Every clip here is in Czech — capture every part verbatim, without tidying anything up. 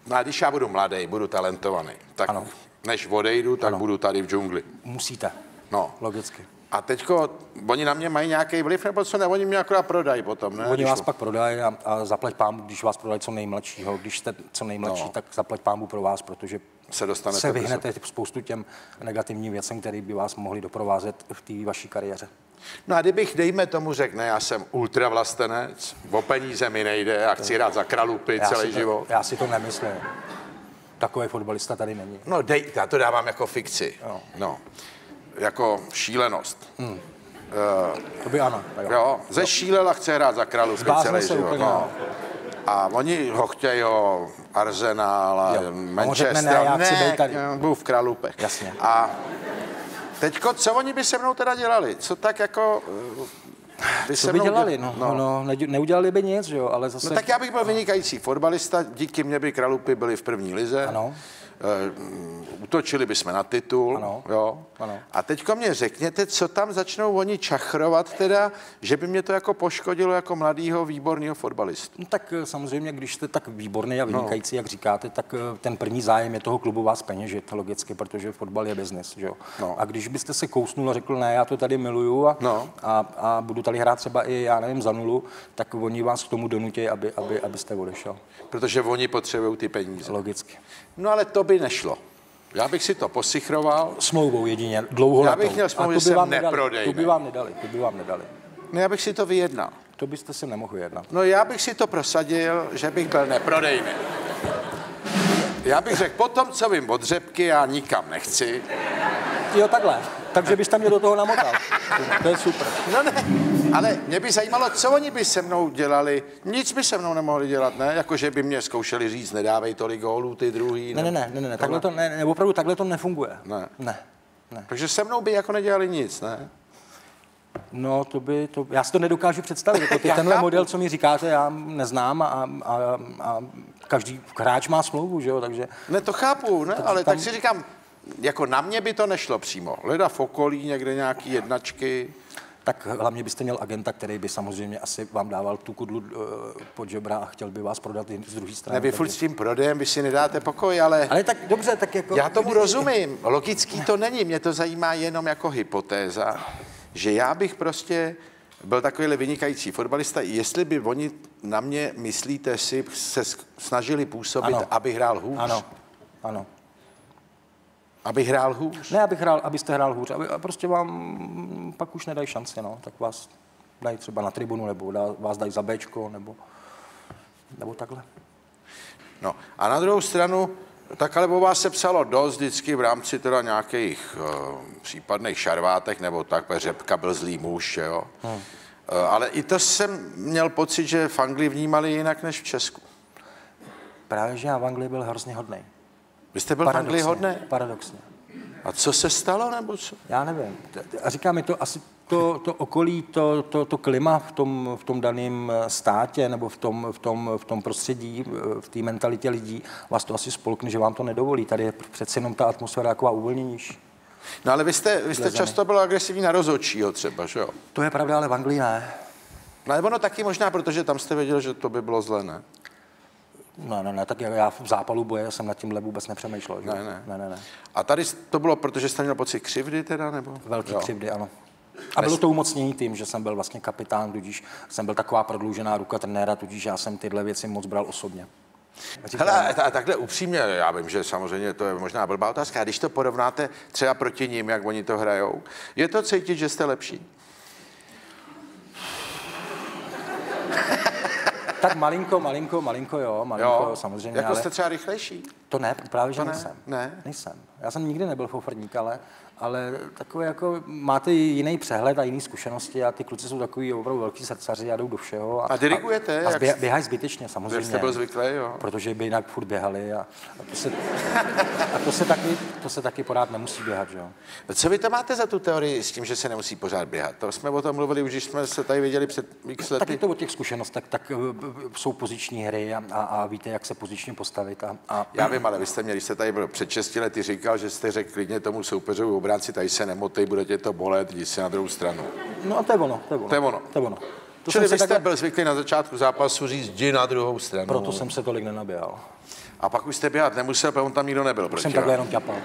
No a když já budu mladý, budu talentovaný, tak ano. než odejdu, tak ano. budu tady v džungli. Musíte. No. Logicky. A teďko, oni na mě mají nějaký vliv, nebo co ne? Oni mě akorát prodají potom, ne? Oni když vás ho... pak prodají a, a zaplať pámu, když vás prodají co nejmladšího. Když jste co nejmladší, no. tak zaplať pámu pro vás, protože se, dostanete se vyhnete spoustu těm negativním věcem, které by vás mohly doprovázet v té vaší kariéře. No a kdybych, dejme tomu, řekl, ne, já jsem ultravlastenec, o peníze mi nejde a chci hrát za kralupy já celý to, život. Já si to nemyslím. Takový fotbalista tady není. No dej, já to dávám jako fikci. No. no. Jako šílenost. Hmm. Uh, to by ano. Jo. jo, ze šílela chce hrát za kralupy celý život. Úplně, no. A oni ho chtějí, jo, Arsenal a jo. Manchester. Ne, já chci ne, být tady. Byl v kralupech. Jasně. A teďko, co oni by se mnou teda dělali? Co tak jako... By co by dělali? No, no. no, neudělali by nic, jo, ale zase... No tak já bych byl vynikající fotbalista, díky mně by kralupy byly v první lize. Ano. Uh, utočili bychom na titul, ano. jo. Ano. A teďko mě řekněte, co tam začnou oni čachrovat teda, že by mě to jako poškodilo jako mladýho, výborného fotbalistu. No tak samozřejmě, když jste tak výborný a vynikající, no. jak říkáte, tak ten první zájem je toho klubu vás peněžit, logicky, protože fotbal je biznis, že jo. No. A když byste se kousnul a řekl, ne, já to tady miluju a, no. a, a budu tady hrát třeba i, já nevím, za nulu, tak oni vás k tomu donutí, aby, aby, abyste odešel. Protože oni potřebují ty peníze. Logicky. No ale to by nešlo. Já bych si to posichroval. Smlouvou jedině, dlouho Já bych měl smlouvu, že jsem neprodejný. To by vám nedali, to by vám nedali. No já bych si to vyjednal. To byste si nemohl jednat. No já bych si to prosadil, že bych byl neprodejný. Já bych řekl, potom, co vím od řepky, já nikam nechci. Jo, takhle. Takže byste mě do toho namotal. To je super. No ne, ale mě by zajímalo, co oni by se mnou dělali. Nic by se mnou nemohli dělat, ne? Jakože by mě zkoušeli říct, nedávej tolik gólů, ty druhý. Ne, ne, ne, ne, ne, ne. Takhle to, ne, ne, opravdu takhle to nefunguje. Ne. Ne, ne. Takže se mnou by jako nedělali nic, ne? No, to by, to, já si to nedokážu představit. Jako ty, tenhle chápu. Model, co mi říkáte, já neznám a, a, a každý hráč má smlouvu, že jo, takže... Ne, to chápu, ne, ale tam... tak si říkám, jako na mě by to nešlo přímo. Leda v okolí, někde nějaký jednačky. Tak hlavně byste měl agenta, který by samozřejmě asi vám dával tu kudlu uh, pod žebra a chtěl by vás prodat z druhé strany. Ne, vy furt s tím prodejem, vy si nedáte pokoj, ale... Ale tak dobře, tak jako... Já tomu rozumím. Logický to není. Mě to zajímá jenom jako hypotéza, že já bych prostě byl takovýhle vynikající fotbalista, jestli by oni na mě, myslíte si, se snažili působit, ano. aby hrál hůř? Ano, ano. Aby hrál hůř? Ne, abych hrál, abyste hrál hůř. Aby, a prostě vám pak už nedají šanci, no. Tak vás dají třeba na tribunu, nebo dá, vás dají za béčko, nebo, nebo takhle. No a na druhou stranu, tak ale o vás se psalo dost vždycky v rámci teda nějakých uh, případných šarvátek, nebo tak, Řepka byl zlý muž, jo. Hmm. Uh, ale i to jsem měl pocit, že v Anglii vnímali jinak než v Česku. Právě, že já v Anglii byl hrozně hodnej. Vy jste byl v Anglii hodnej? Paradoxně. A co se stalo, nebo co? Já nevím. A říkám mi to asi to, to okolí, to, to, to klima v tom, v tom daném státě nebo v tom, v tom, v tom prostředí, v té mentalitě lidí, vás to asi spolkne, že vám to nedovolí. Tady je přece jenom ta atmosféra taková uvolněnější. No ale vy jste, vy jste často byl agresivní na rozhodčího třeba, že jo? To je pravda, ale v Anglii ne. No ale ono taky možná, protože tam jste věděl, že to by bylo zlé, ne? Ne, ne, ne, tak já v zápalu boje jsem nad tímhle vůbec nepřemýšlel. Že? Ne, ne. ne, ne, ne. A tady to bylo, protože jste měl pocit křivdy teda, nebo? Velký jo. Křivdy, ano. A bylo to umocnění tím, že jsem byl vlastně kapitán, tudíž jsem byl taková prodloužená ruka trenéra, tudíž já jsem tyhle věci moc bral osobně. Hele, a takhle upřímně, já vím, že samozřejmě to je možná blbá otázka, a když to porovnáte třeba proti ním, jak oni to hrajou, je to cítit, že jste lepší? Tak malinko, malinko, malinko, jo, malinko, jo, samozřejmě. Jako ale... jste třeba rychlejší? To ne, právě, že to ne? nejsem. Ne? Nejsem. Já jsem nikdy nebyl fofrník, ale, ale takové jako, máte jiný přehled a jiný zkušenosti a ty kluci jsou takový opravdu velký srdcaři a jdou do všeho. A, a dirigujete? A, a běh, běhají zbytečně, samozřejmě. Vy jste byl zvyklý, jo. Protože by jinak furt běhali a, a, to, se, a to, se taky, to se taky pořád nemusí běhat, jo. Co vy to máte za tu teorii s tím, že se nemusí pořád běhat? To jsme o tom mluvili už, když jsme se tady viděli před x lety. Tak je to o těch zkušenostech, tak, tak jsou poziční hry a, a, a víte, jak se pozičně postavit. A, a... Já vím, ale vy jste měli, jste tady byl před šesti lety říkal, že jste řekl klidně tomu soupeřovi obránci, tady se nemotej, bude tě to bolet, jdi si na druhou stranu. No a to je ono, to je ono. To je ono. To je ono. To Čili jsem vy jste takhle... byl zvyklý na začátku zápasu říct, jdi na druhou stranu. Proto jsem se tolik nenaběhal. A pak už jste běhat nemusel, protože on tam nikdo nebyl. Už jsem takhle jenom ťapal.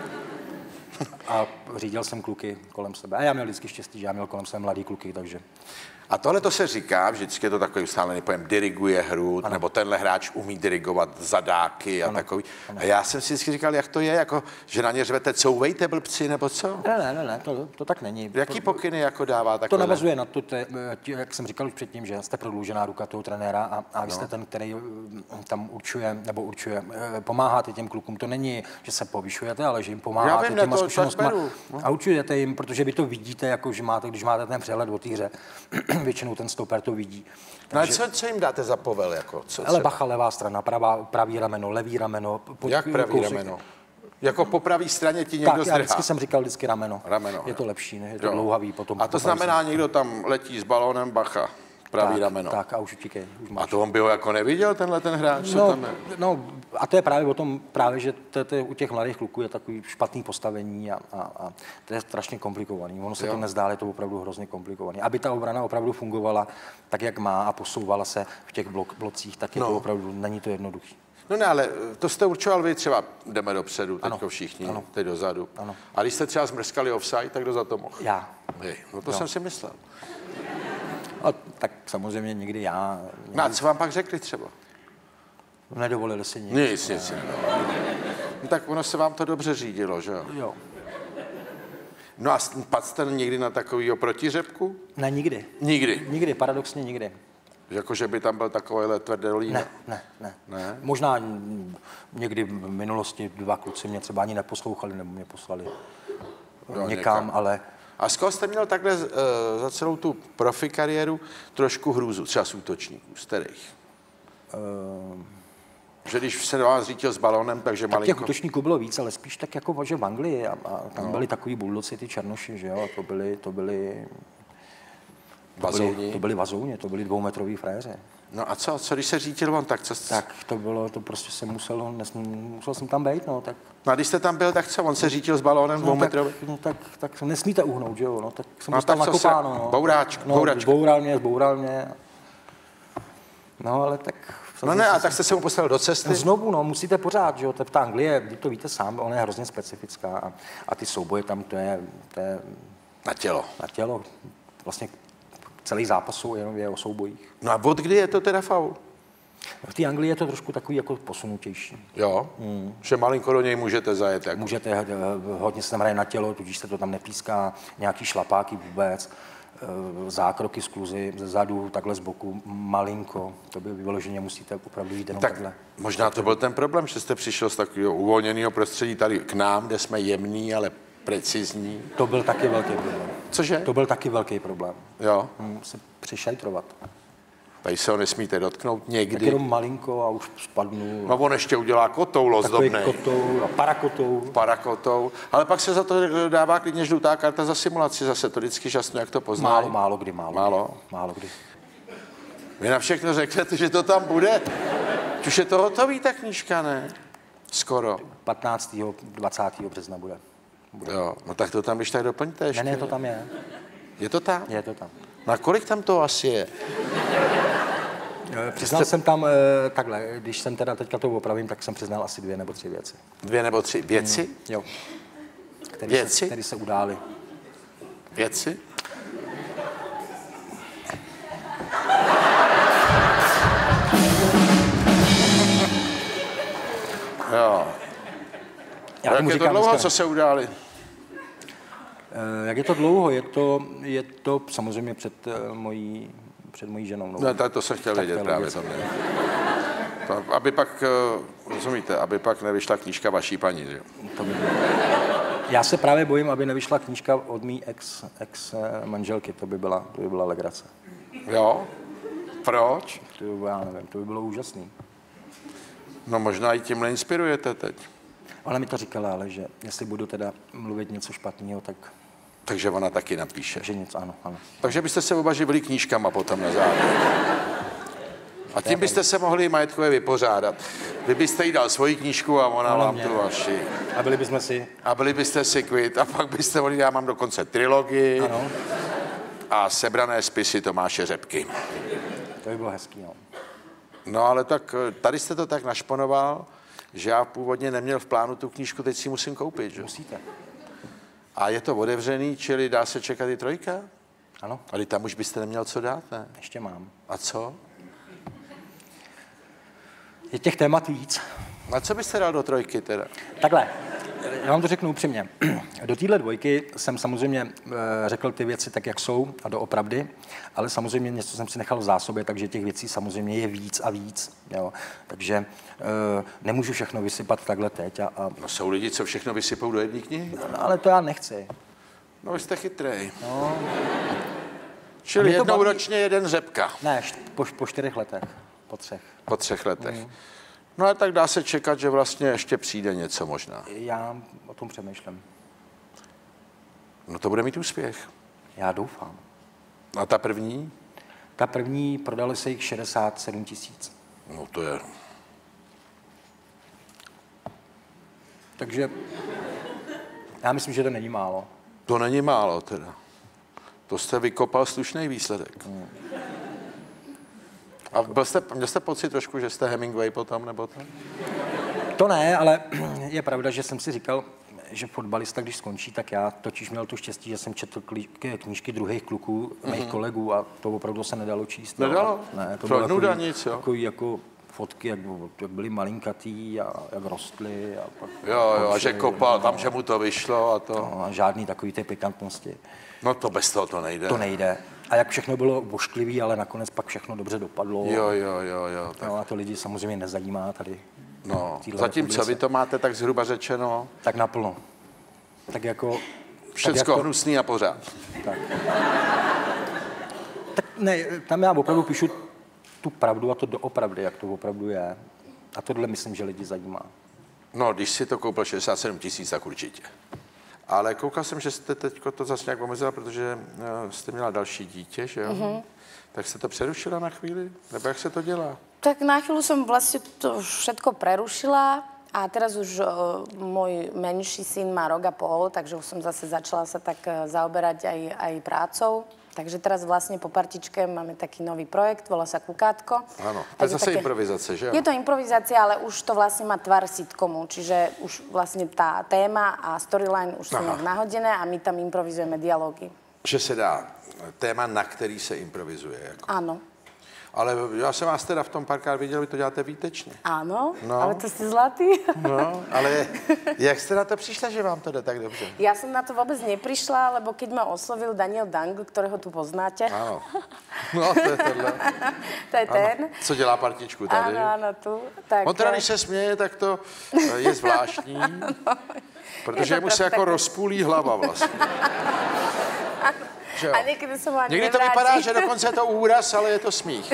A řídil jsem kluky kolem sebe. A já měl vždycky štěstí, že já měl kolem sebe mladý kluky, takže... A tohle to se říká, vždycky je to takový ustálený pojem, diriguje hru, ano. nebo tenhle hráč umí dirigovat zadáky a ano. takový. Ano. A já jsem si vždycky říkal, jak to je, jako, že na ně řvete, couvejte blbci, nebo co? Ne, ne, ne, ne to, to tak není. Jaký pokyny jako dává takové? To navazuje na to, te, jak jsem říkal už předtím, že jste prodloužená ruka toho trenéra a, a vy jste no. ten, který tam určuje, nebo určuje, pomáháte těm klukům. To není, že se povyšujete, ale že jim pomáháte vím, těma to, zkušenostma no. a určujete jim, protože vy to vidíte, jako, že máte, když máte ten přehled o té hře, většinou ten stoper to vidí. No takže... co, co jim dáte za povel? Jako, co, ale bacha, levá strana, pravá, pravý rameno, levý rameno. Pod, jak pravý kousek... rameno? Jako po pravé straně ti někdo zdrhá. Tak, já vždycky jsem říkal vždycky rameno. rameno je to lepší, ne? Je to jo. dlouhavý potom. A to znamená, někdo tam letí s balónem, bacha, pravý tak, rameno. Tak a už utíkej. Už a to on by ho jako neviděl, tenhle ten hráč? No, tam je? no a to je právě o tom, právě, že to, to u těch mladých kluků je takový špatný postavení a, a, a to je strašně komplikovaný. Ono se jo. to nezdá, ale je to opravdu hrozně komplikovaný. Aby ta obrana opravdu fungovala tak, jak má a posouvala se v těch blok, blocích, tak je no. to opravdu, není to jednoduchý. No ne, ale to jste určoval vy, třeba jdeme dopředu, teďko všichni, ano. teď dozadu. Ano. A když jste třeba zmrskali offside, tak kdo za to mohl? Já. Hej, no to jo. jsem si myslel. A tak samozřejmě někdy já. Někdy... No a co vám pak řekli třeba? Nedovolili si nic. Nic, nic. Ne. No, tak ono se vám to dobře řídilo, že jo? Jo. No a padl jste někdy na takovýho protiřepku? Ne, nikdy. Nikdy? Nikdy, paradoxně nikdy. Jako, že by tam byl takovýhle tvrdý ne, ne, ne, ne. Možná někdy v minulosti dva kluci mě třeba ani neposlouchali, nebo mě poslali no, někam, někam, ale... A z koho jste měl takhle uh, za celou tu profi kariéru trošku hrůzu, třeba z útočníků, z kterých? Uh... Že když se do vás řítil s balónem, takže tak malinko... těch útočníků bylo víc, ale spíš tak jako že v Anglii a, a tam no. byli takový buldoci, ty černoši, že jo, a to byli, to byli... To byli, to byli vazouně, to byli dvoumetrový fréři. No a co, co když se řítil on, tak co? Tak to bylo, to prostě se muselo, nesmí, musel jsem tam být, no tak. No a když jste tam byl, tak co, on se řítil s balónem no, dvoumetrový? Tak, no tak, tak nesmíte uhnout, že jo, no tak jsem no, dostal nakopáno, no. Bouráč, no, bouráč. Zboural mě, zboural mě. No ale tak... No ne, a tak jste se mu poslal do cesty? No, znovu, no, musíte pořád, že jo, ta Anglie, vy to víte sám, ona je hrozně specifická a, a ty souboje tam, to je, to je... Na tělo. Na tělo, vlastně celý zápas jsou jenom je o soubojích. No a od kdy je to teda faul? V té Anglii je to trošku takový jako posunutější. Jo, mm. že malinko do něj můžete zajet. Jako. Můžete, hodně se tam hraje na tělo, tudíž se to tam nepíská, nějaký šlapáky vůbec, zákroky z kluzy, ze zadu, takhle z boku, malinko, to by vyloženě musíte opravdu jít jenom tak takhle. Možná to byl ten problém, že jste přišel z takového uvolněného prostředí tady k nám, kde jsme jemný, ale precizní. To byl taky velký problém. Cože? To byl taky velký problém. Jo. Hmm, se přišajtrovat. Tady se ho nesmíte dotknout někdy. Tak jenom malinko a už spadnu. No on ještě udělá kotoul ozdobnej. Takový kotoul a parakotou. Parakotou. Ale pak se za to dává klidně žlutá karta za simulaci. Zase to vždycky žasnu, jak to poznáš. Málo, málo kdy, málo. Málo? Málo kdy. Vy na všechno řeknete, že to tam bude. Už je to hotový, ta knížka, ne? Skoro. patnáctého dvacátého března bude. bude. Jo, no tak to tam když tak doplňte ještě. Ne, ne, to tam je. Je to tam? Je to tam. Na kolik tam to asi je? Přiznal Jste... jsem tam takhle, když jsem teda teďka to opravím, tak jsem přiznal asi dvě nebo tři věci. Dvě nebo tři věci? Mm, jo. Který věci? Se, který se udály. Věci? Jo. Já jak je to dlouho, dneska... co se udály? Jak je to dlouho? Je to, je to samozřejmě před mojí, před mojí ženou. No, tak to jsem chtěl tak vědět právě to mě. To, aby pak, rozumíte, aby pak nevyšla knížka vaší paní, že? To by... Já se právě bojím, aby nevyšla knížka od mý ex, ex manželky, to by byla, to by byla legrace. Jo? Proč? To by, já nevím, to by bylo úžasný. No možná i tímhle inspirujete teď. Ona mi to říkala, ale že jestli budu teda mluvit něco špatného, tak... Takže ona taky napíše. Takže něco, ano, ano. Takže byste se oba živili knížkama potom na závěr. A tím byste se mohli majetkově vypořádat. Vy byste jí dal svoji knížku a ona vám tu vaši. A byli bychom si... A byli byste si kvit. A pak byste mohli, já mám dokonce trilogii. Ano. A sebrané spisy Tomáše Řepky. To by bylo hezký, no. No ale tak tady jste to tak našponoval, že já původně neměl v plánu tu knížku, teď si musím koupit, že? Musíte. A je to otevřený, čili dá se čekat i trojka? Ano. Ale tam už byste neměl co dát, ne? Ještě mám. A co? Je těch témat víc. A co byste dal do trojky teda? Takhle, já vám to řeknu upřímně. Do téhle dvojky jsem samozřejmě řekl ty věci tak, jak jsou a doopravdy, ale samozřejmě něco jsem si nechal v zásobě, takže těch věcí samozřejmě je víc a víc. Jo. Takže e, nemůžu všechno vysypat takhle teď. A, a... No jsou lidi, co všechno vysypou do jedné knihy? No, ale to já nechci. No vy jste chytrej. No. Čili jednou baví... ročně jeden řepka. Ne, po, po čtyřech letech, po třech. Po třech letech. Mm. No a tak dá se čekat, že vlastně ještě přijde něco možná. Já o tom přemýšlím. No to bude mít úspěch. Já doufám. A ta první? Ta první prodali se jich šedesát sedm tisíc. No to je... Takže já myslím, že to není málo. To není málo teda. To jste vykopal slušný výsledek. Hmm. A byl jste, měl jste pocit trošku, že jste Hemingway potom, nebo to? To ne, ale je pravda, že jsem si říkal, že fotbalista, když skončí, tak já totiž měl to štěstí, že jsem četl knížky druhých kluků, mých mm-hmm. kolegů a to opravdu se nedalo číst. Nedalo? Ne, to bylo nuda nic, jo? Takový jako fotky, jak, jak byli malinkatý a jak rostli. A pak jo, jo, a že kopal no, tam, že mu to vyšlo a to. No, a žádný takový ty pikantnosti. No to bez toho to nejde. To nejde. A jak všechno bylo vošklivý, ale nakonec pak všechno dobře dopadlo. Jo, jo, jo, jo. Tak. No, a to lidi samozřejmě nezajímá tady. No, zatímco vy to máte tak zhruba řečeno. Tak naplno. Tak jako... Všecko tak hnusný to... a pořád. Tak. Tak ne, tam já opravdu píšu tu pravdu a to doopravdy, jak to opravdu je. A tohle myslím, že lidi zajímá. No, když si to koupil šedesát sedm tisíc, tak určitě. Ale koukal jsem, že jste teď to zase nějak omezila, protože jste měla další dítě, že jo? Mm-hmm. Tak jste to přerušila na chvíli? Nebo jak se to dělá? Tak na chvíľu som vlastne to všetko prerušila a teraz už uh, môj menší syn má rok a pol, takže už som zase začala sa tak uh, zaoberať aj, aj prácou. Takže teraz vlastne po partičke máme taký nový projekt, volá sa Kukátko. Áno, to je zase také... improvizácia, že? Je to improvizácia, ale už to vlastne má tvar sitcomu, čiže už vlastne tá téma a storyline už sú nejak nahodené a my tam improvizujeme dialógy. Že se dá téma, na který se improvizuje. Jako. Áno. Ale já jsem vás teda v tom párkrát viděl, vy to děláte výtečně. Áno, no. Ale to jste zlatý. No, ale jak jste na to přišla, že vám to jde tak dobře? Já jsem na to vůbec neprišla, lebo keď ma oslovil Daniel Dangl, kterého tu poznáte. Ano. No, to je tohle. To je ten. Ano. Co dělá partičku tady? Ano, ano, tu. Tak, on teda, když se směje, tak to je zvláštní, no. Protože je mu se jako tak... rozpůlí hlava vlastně. A někdy se mu ani Někdy to nevrátí. vypadá, že dokonce je to úraz, ale je to smích.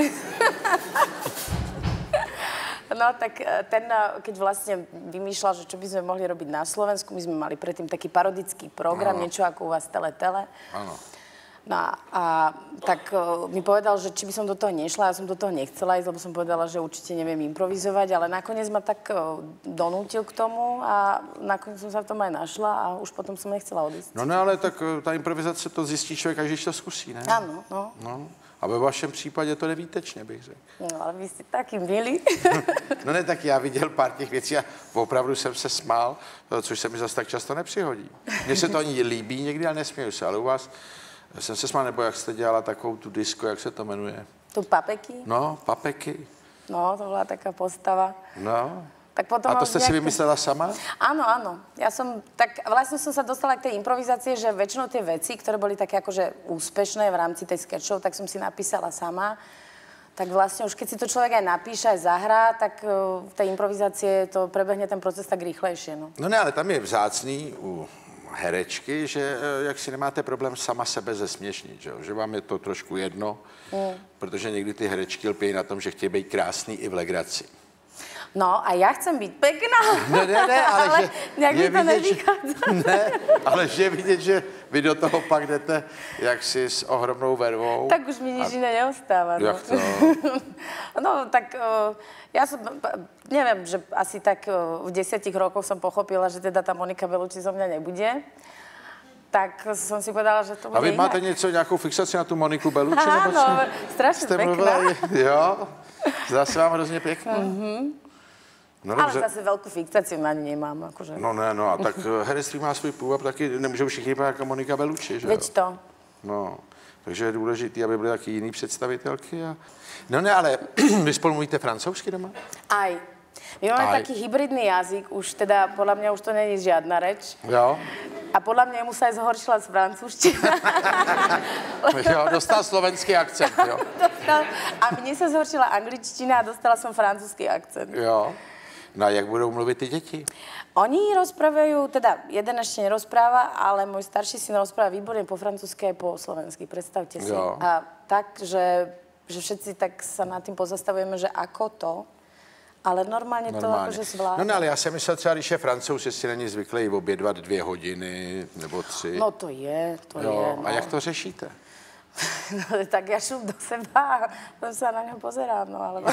No tak ten, keď vlastne vymýšľal, že čo by sme mohli robiť na Slovensku, my sme mali predtým taký parodický program, ano. Niečo ako u vás Tele Tele. Áno. No a tak uh, mi povedal, že či by som do toho nešla, ja som do toho nechcela ísť, lebo som povedala, že určite neviem improvizovať, ale nakoniec ma tak uh, donútil k tomu a nakoniec som sa v tom aj našla a už potom som nechcela odísť. No ne, ale tak ta improvizace to zjistí člověk, až když to zkusí, ne? Áno, no. No. A ve vašem případě to jde výtečně, bych řekl. No, ale vy jste taky milí. No ne, tak já viděl pár těch věcí a opravdu jsem se smál, což se mi zase tak často nepřihodí. Mně se to ani líbí někdy, ale nesměju se, ale u vás jsem se smál, nebo jak jste dělala takovou tu disco, jak se to jmenuje? Tu Papeky? No, Papeky. No, to byla taká postava. No. Tak potom a to jste si vymyslela sama? Áno, áno. Ja som, tak vlastne som sa dostala k tej improvizácie, že väčšinou tie veci, ktoré boli také akože úspešné v rámci tej sketchov, tak som si napísala sama. Tak vlastne už keď si to človek aj napíše, aj zahrá, tak v tej improvizácie to prebehne ten proces tak rýchlejšie. No, no ne, ale tam je vzácný u herečky, že jak si nemáte problém sama sebe zesměšnit, že, že vám je to trošku jedno, mm. protože někdy ty herečky lpějí na tom, že chtějí být krásný i v legraci. No a já chcem být pekná. Ne, ne, ne, ale, ale že nějak je mi to vidět, nevychádza. Ne, ale že je vidět, že vy do toho pak jdete jaksi s ohromnou vervou. Tak už mi nič a... iné neostává. Jak to? No tak ja som, neviem, že asi tak v desiatich rokoch som pochopila, že teda tá Monika Bellucci zo mňa nebude. tak som si povedala, že to bude A vy inak. máte něco, nějakou fixaci na tu Moniku Bellucci? Áno, strašne Jste pekná. mluvila, jo? Zdá se vám hrozně pěkná? Mm-hmm. No, ale dobře. zase veľkú fixáciu na ní nemám. Akože. No ne, no a tak herectví má svůj původ, taky nemůžou všichni vypadat jako Monika Bellucci, že jo? Veď to. No, takže je důležité, aby byly taky jiný představitelky. A... No ne, ale vy spolu mluvíte francouzsky doma? Aj. My máme Aj. taký hybridný jazyk, už teda podľa mňa už to není žiadna reč. Jo. A podľa mňa mu sa aj zhoršila z francúzština. Jo, dostal slovenský akcent, jo. Dostal, a mne sa zhoršila angličtina a dostala som francúzsky akcent. Jo. No a jak budou mluvit ty děti? Oni rozprávajú, teda jeden ešte nerozpráva, ale môj starší syn rozpráva výborne po francúzsky aj po slovensky, predstavte si. Jo. A tak, že, že všetci tak sa nad tým pozastavujeme, že ako to, ale normálně, normálně. to jakože zvládne. No ne, ale já jsem myslel třeba, když je Francouz, jestli není zvyklý obědvat dvě hodiny nebo tři. No to je, to jo. je. No. A jak to řešíte? No, tak ja šup do seba a potom sa na ňo pozerám, no alebo...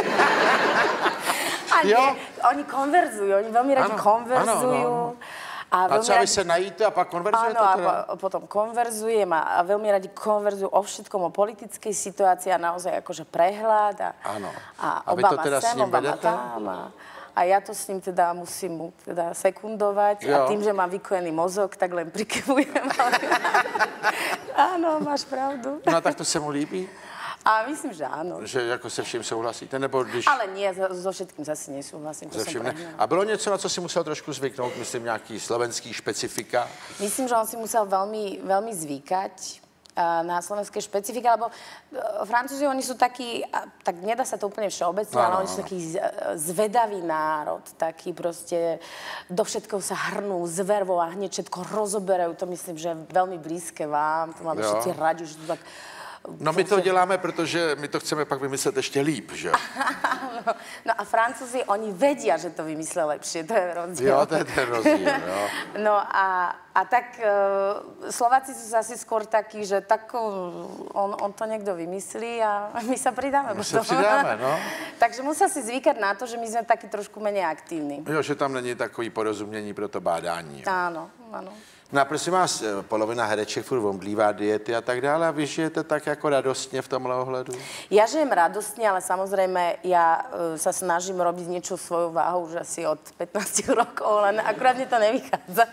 A nie, oni konverzujú, oni veľmi radi ano, konverzujú. Ano, ano. A, a co, radi... vy se najíte a pak konverzujete? Áno, a teda? po, potom konverzujem a, a veľmi radi konverzujú o všetkom, o politickej situácii a naozaj akože prehľad a, Áno. a, A vy to teda s ním Obama vedete? tam a, a ja to s ním teda musím mu teda sekundovať Jo. a tým, že mám vykojený mozog, tak len prikyvujem. Ale... Áno, máš pravdu. No tak to se mu líbí? A myslím, že áno. Že jako se vším souhlasíte, nebo když... Ale nie, so všetkým zase nesúhlasím. To Se som vším ne. prehnala. A bylo něco, na co si musel trošku zvyknout, myslím, nějaký slovenský špecifika? Myslím, že on si musel veľmi, veľmi zvykať na slovenské špecifika, lebo Francúzi, oni sú takí, tak nedá sa to úplne všeobecne, no, ale no, oni sú no. taký zvedavý národ, taký proste do všetkého sa hrnú zvervo a hneď všetko rozoberajú. To myslím, že je veľmi blízke vám, to máme Jo. všetci radi, že to tak... No my to děláme, protože my to chceme pak vymyslet ještě líp, že? no, no a Francúzi, oni vedia, že to vymyslia lepšie, to je rozdiel. Jo, to je ten rozdíl, jo. No a, a tak uh, Slováci sú asi skôr takí, že tak uh, on, on to niekto vymyslí a my sa pridáme. My sa přidáme, no. Takže musia si zvykať na to, že my sme takí trošku menej aktívni. Jo, že tam není takový porozumění pro to bádání. Jo. Áno, áno. No a prosím vás, polovina hereček furt omdlívá diety a tak dále a vy žijete tak jako radostně v tomhle ohledu? Ja žijem radostne, ale samozrejme ja uh, sa snažím robiť niečo svojou váhou už asi od pätnásť rokov, len akurát mne to nevychádza.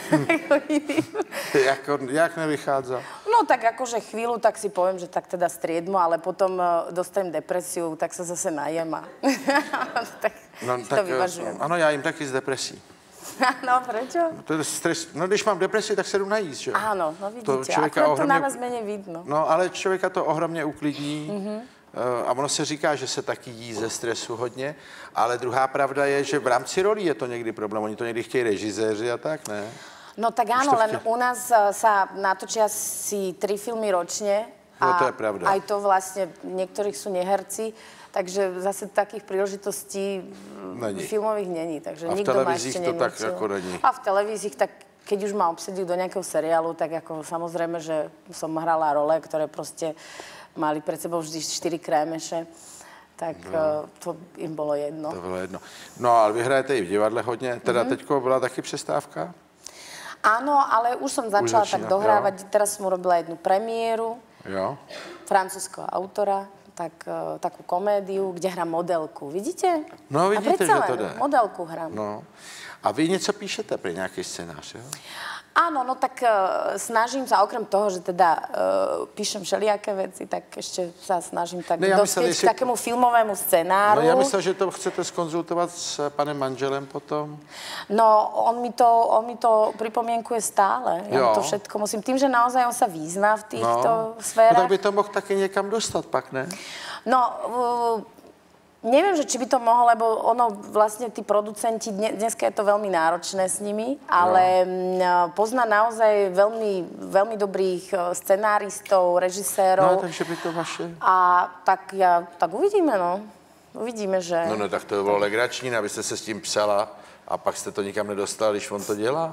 jako, jak nevychádza? No tak akože chvíľu tak si poviem, že tak teda striedmo, ale potom uh, dostanem depresiu, tak sa zase najem a tak No, si tak, to vyvažujem. ano, já jim taky z depresí. No, prečo? To je stres. No, když mám depresi, tak se jdu najíst, že? Áno, no vidíte, To člověka akurát to ohromně- na vás menej vidno. No, ale člověka to ohromně uklidní. Mhm. A ono se říká, že se taky jí ze stresu hodně, ale druhá pravda je, že v rámci rolí je to někdy problém. Oni to někdy chtějí režiséři a tak, ne? No tak áno, to len chce- u nás uh, sa natočia si tri filmy ročne. No, to je pravda. Aj to vlastne, niektorých sú neherci, takže zase takých príležitostí Není. filmových není. Takže A v nikto ma televízích ešte to tak nenútil. ako není. A v televízích, tak keď už ma obsadili do nejakého seriálu, tak ako samozrejme, že som hrala role, ktoré proste mali pred sebou vždy štyri krémeše. Tak no. to im bolo jedno. To bylo jedno. No, ale vy hrajete i v divadle hodně. Teda mm-hmm. teďko byla taky přestávka? Áno, ale už som začala začína, tak dohrávať. Jo. Teraz som urobila jednu premiéru Jo. francúzského autora, tak, uh, takú komédiu, kde hrám modelku. Vidíte? No, vidíte, a predsa že to len jde. modelku hrám. No. A vy něco píšete pro nějaký scénář, jo? Áno, no tak uh, snažím sa, okrem toho, že teda uh, píšem všelijaké veci, tak ešte sa snažím tak Ne, ja dospieť myslel, k že- takému filmovému scenáru. No, já myslel, že to chcete skonzultovat s panem manželem potom. No, on mi to, on mi to pripomienkuje stále. Ja Jo. mu to všetko musím. Tým, že naozaj on sa význá v týchto No. no sférach. tak by to mohl taky někam dostat pak, ne? No, uh, neviem, že či by to mohol, lebo ono vlastne tí producenti, dne, dneska je to veľmi náročné s nimi, ale no. pozná naozaj veľmi, veľmi dobrých uh, scenáristov, režisérov. No, takže by to vaše... A tak ja, tak uvidíme, no. Uvidíme, že... No, no, tak to bylo legrační, abyste se s tím psala a pak jste to nikam nedostala, když on to dělá.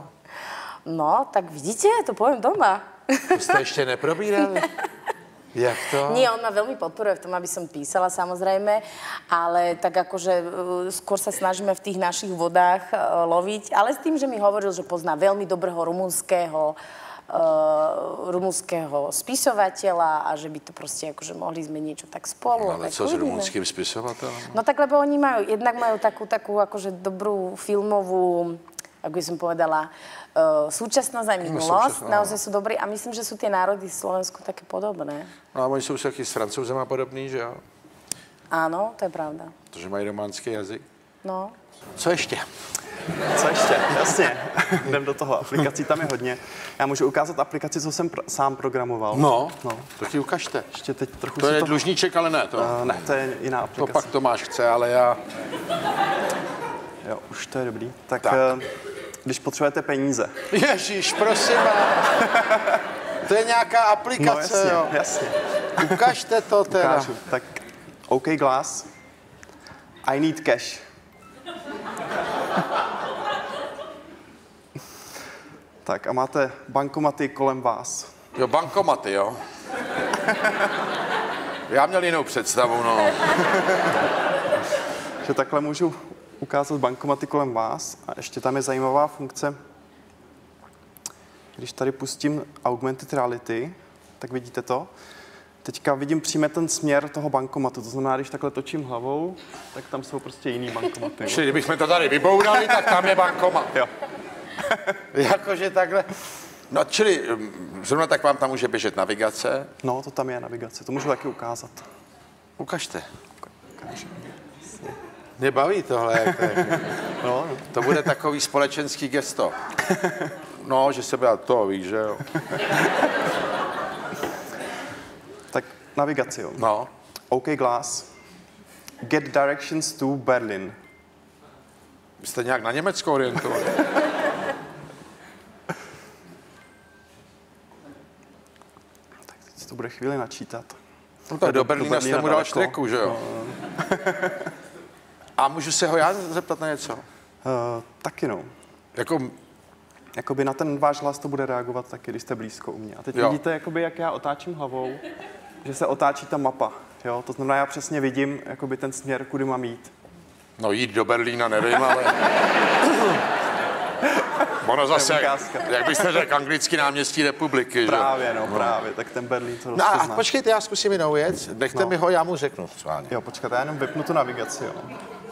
No, tak vidíte, to poviem doma. To jste ještě neprobírali? Jak to? Nie, on ma veľmi podporuje v tom, aby som písala, samozrejme, ale tak akože uh, skôr sa snažíme v tých našich vodách uh, loviť, ale s tým, že mi hovoril, že pozná veľmi dobrého rumunského uh, uh, rumunského spisovateľa a že by to proste akože mohli sme niečo tak spolu. Ale co s rumunským spisovatelem? No tak, lebo oni majú, jednak majú takú, takú akože dobrú filmovú, ako by som povedala, uh, súčasnosť a minulosť. Naozaj sú dobrí a myslím, že sú tie národy v Slovensku také podobné. No a oni jsou taky s Francouzema podobný, že jo? Áno, to je pravda. Protože mají románský jazyk. No. Co ještě? Co ještě? Jasně. Jdem do toho. Aplikací tam je hodně. Já můžu ukázat aplikaci, co jsem pr- sám programoval. No, no. To ti ukažte. Ještě teď trochu to je to... dlužníček, ale ne to. Uh, ne, to je jiná aplikace. To pak Tomáš chce, ale já... Jo, už to je dobrý. Tak, tak. Uh, když potřebujete peníze. Ježíš, prosím vás. To je nějaká aplikace, no, jasně, jo. jasně. Ukažte to teda. Ukážu. Tak OK Glass. I need cash. Tak a máte bankomaty kolem vás. Jo, bankomaty, jo. Já měl jinou představu, no. Že takhle můžu ukázat bankomaty kolem vás a ještě tam je zajímavá funkce. Když tady pustím augmented reality, tak vidíte to. Teďka vidím přímě ten směr toho bankomatu, to znamená, když takhle točím hlavou, tak tam jsou prostě jiný bankomaty. Čili kdybychom to tady vybourali, tak tam je bankomat. Jo. Jakože takhle. No, čili zrovna tak vám tam může běžet navigace. No, to tam je navigace, to můžu taky ukázat. Ukažte. Ukaž. Mě baví tohle. Jako, no, no. To bude takový společenský gesto. No, že se bude to, víš, že jo. Tak navigaci, jo. No. OK Glass. Get directions to Berlin. Jste nějak na Německo orientovaný. Tak teď to bude chvíli načítat. No tak do Berlína jste mu dal štreku, že jo? No. A můžu se ho já zeptat na něco? Uh, taky no. Jako... Jakoby na ten váš hlas to bude reagovat taky, když jste blízko u mě. A teď jo. Vidíte, jakoby, jak já otáčím hlavou, že se otáčí ta mapa. Jo? To znamená, já přesně vidím jakoby, ten směr, kudy mám jít. No jít do Berlína nevím, ale... Ono zase, jak, jak byste řekl, anglický náměstí republiky, právě, že? no, no, právě, tak ten Berlín to rozpozná. No a počkejte, já zkusím jinou věc, nechte no. mi ho, já mu řeknu. Sválně. Jo, počkejte, já jenom vypnu tu navigaci, jo.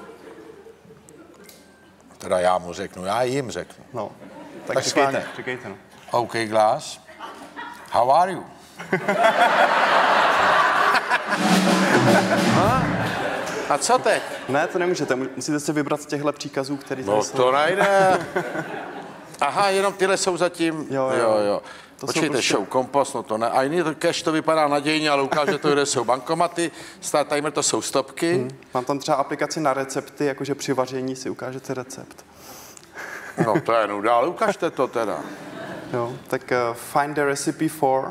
Teda já mu řeknu, já jim řeknu. No, tak, tak říkejte, říkejte, no. OK Glass, how are you? A co teď? Ne, to nemůžete, musíte si vybrat z těchto příkazů, který no, jsou. to nejde. Aha, jenom tyhle jsou zatím. Jo, jo. jo, jo. Počkejte, prostě... show kompost, no to ne. A jiný to cash, to vypadá nadějně, ale ukáže to, kde jsou bankomaty. Start timer, to jsou stopky. Hmm. Mám tam třeba aplikaci na recepty, jakože při vaření si ukážete recept. No to je nuda, ale ukažte to teda. Jo, tak uh, find the recipe for...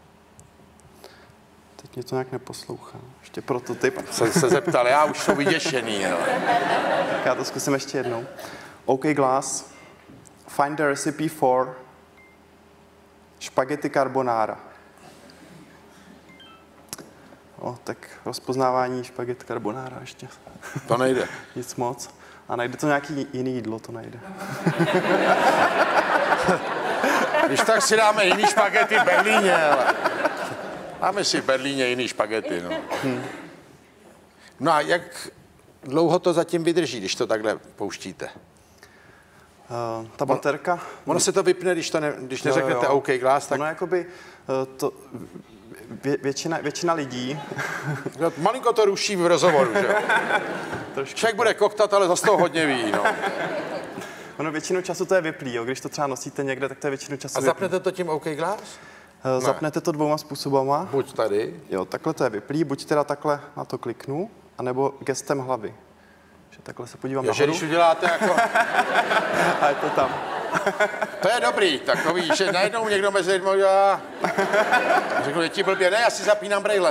Teď mě to nějak neposlouchá. Ještě prototyp. Jsem se zeptal, já už jsem vyděšený. Jo. Tak já to zkusím ještě jednou. OK Glass, find the recipe for spaghetti carbonara. O, tak rozpoznávání spaghetti carbonara ještě. To nejde. Nic moc. A najde to nějaký jiný jídlo, to najde. Když tak si dáme jiný špagety v Berlíně, ale... Máme si v Berlíně jiný špagety, no. Hmm. No a jak dlouho to zatím vydrží, když to takhle pouštíte? Uh, ta baterka... On, ono se to vypne, když, to ne, když neřeknete OK Glass, tak... Ono jakoby uh, to... Vě, většina, většina lidí... No, malinko to ruší v rozhovoru, že jo? Člověk bude koktat, ale zase toho hodně ví, no. Ono většinu času to je vyplý, jo. Když to třeba nosíte někde, tak to je většinu času A zapnete to tím OK Glass? Uh, zapnete to dvouma způsobama. Buď tady. Jo, takhle to je vyplý, buď teda takhle na to kliknu, anebo gestem hlavy. Že takhle se podívám nahoru. Že když uděláte jako... A je to tam. To je dobrý, takový, že najednou někdo mezi lidmi udělá... Řeknu, je ti blbě, ne, já si zapínám brejle.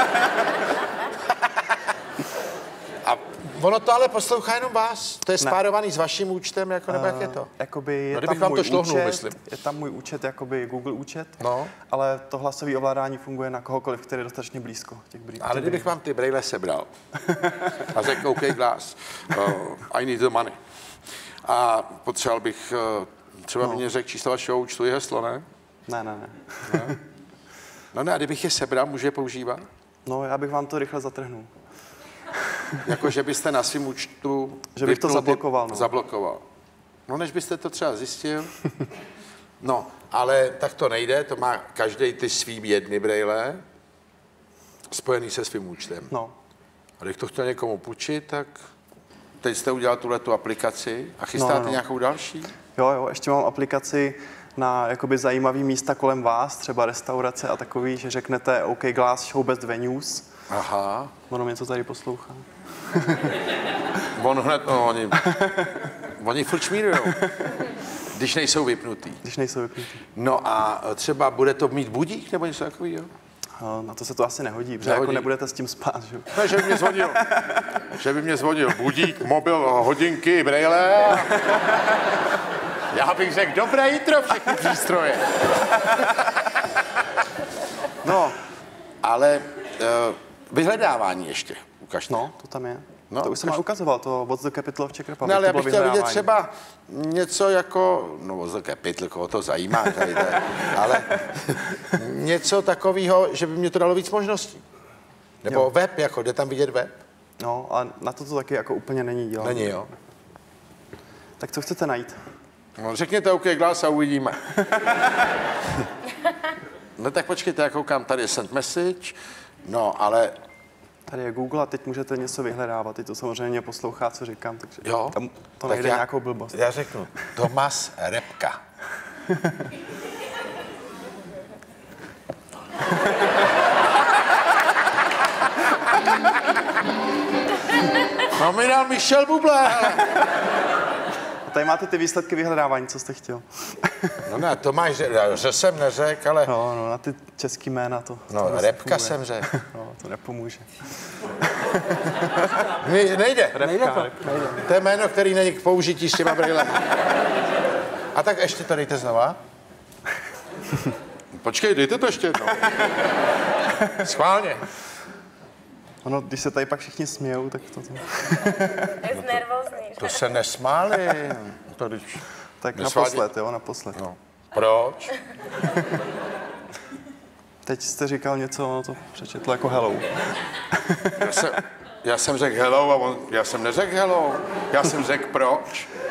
A ono to ale poslouchá jenom vás? To je spárovaný s vaším účtem, jako, nebo jak je to? Uh, jakoby je no, tam vám můj to šlohnul, účet, myslím. je tam můj účet, jakoby Google účet, no. Ale to hlasové ovládání funguje na kohokoliv, který je dostatečně blízko těch brýlí. Ale kdybych vám ty brejle sebral a řekl OK Glass, uh, I need the money. A potřeboval bych, uh, třeba no. mě řekl číslo vašeho účtu i heslo, ne? Ne, ne, ne. No, no ne, a kdybych je sebral, může je používat? No, já bych vám to rychle zatrhnul. Jako, že byste na svým účtu... Že bych to zablokoval. No. Zablokoval. No, než byste to třeba zjistil. No, ale tak to nejde, to má každý ty svým jedny brejle spojený se svým účtem. No. A když to chtěl někomu půjčit, tak teď jste udělal tuhletu aplikaci a chystáte no, no, no. nějakou další? Jo, jo, ještě mám aplikaci na jakoby zajímavý místa kolem vás, třeba restaurace a takový, že řeknete OK Glass Show Best Venues. Aha. Ono mě to tady poslouchá. On hned, no, oni, oni furt šmírujou, když nejsou vypnutý. Když nejsou vypnutý. No a třeba bude to mít budík nebo něco takového? Na to se to asi nehodí, protože jako nebudete s tím spát, že? Ne, že by mě zvonil. že by mě zvonil budík, mobil, hodinky, brejle. Já bych řekl, dobré jitro, všechny přístroje. No, ale uh, vyhledávání ještě, ukažte. No, to tam je. No, to už jsem vám ukazoval, to What's the Capital of Czech Republic. No, ale já bych chtěl vidět třeba něco jako, no What's the Capital, koho to zajímá, tady, tady, ale něco takového, že by mě to dalo víc možností. Nebo jo. Web, jako, jde tam vidět web? No, ale na to to taky jako úplně není dělat. Není, jo. Tak co chcete najít? No, řekněte OK Glass a uvidíme. No tak počkejte, já koukám, tady je send message, no, ale... Tady je Google a teď můžete něco vyhledávat, teď to samozřejmě poslouchá, co říkám, takže jo, tam to najde já, nějakou blbost. Já řeknu, Tomas Repka. No mi dal Michel Bublé, hele. A tady máte ty výsledky vyhledávání, co jste chtěl. No ne, Tomáš, že jsem neřekl, ale... No, no, na ty český jména to... No, to Repka jsem řekl. No, to nepomůže. Ne, nejde. Repka, nejde to. Repka. Nejde. To je jméno, který není k použití s těma brýlemi. A tak ještě to dejte znova. Počkej, dejte to ještě jednou. Schválně. Ono, když se tady pak všichni smějou, tak to... to... Je nervózní. To se nesmáli. To, když... Tak Nesvádí... naposled, jo, naposled. No. Proč? Teď jste říkal něco, ono to přečetlo jako hello. Já jsem, já jsem řekl hello a on, já jsem neřekl hello. Já jsem řekl proč.